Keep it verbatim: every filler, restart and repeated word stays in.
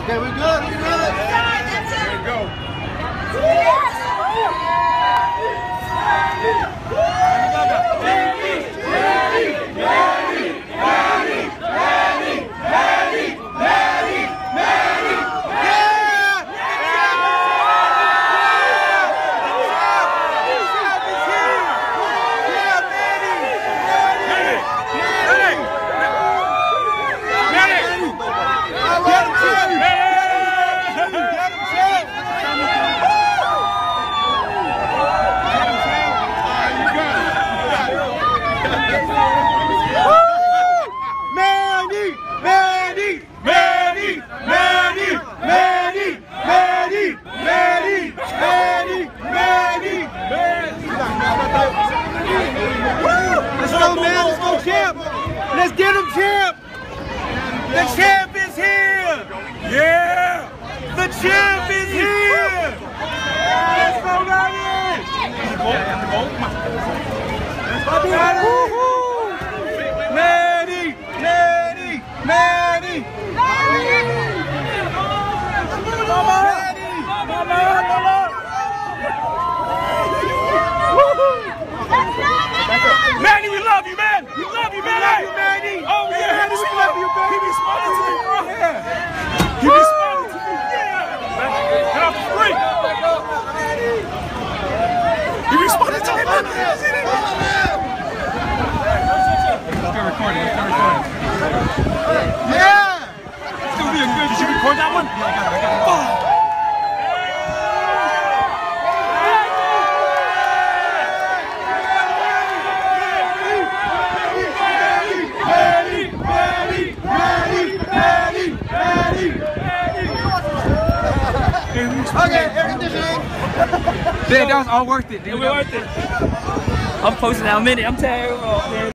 Okay, we good, we good. There we go. Let's get him, champ! The champ is here! Yeah! The champ is here! Let's go, Manny! Manny! Manny! Manny! Manny, we love you, man! We love you, man! Love you, Manny! Oh, yeah, Manny, we love you, man! He responded to me, bro! Yeah! He responded to me, yeah! Get off the street! He responded to me, man! Let's go recording, let's go recording. Yeah! It's gonna be a good... Did you record that one? Yeah, I got it, I got it. Oh. Okay, air conditioning. Yeah, that was all worth it, dude. It was worth it. I'm posting out a minute. I'm terrible, man.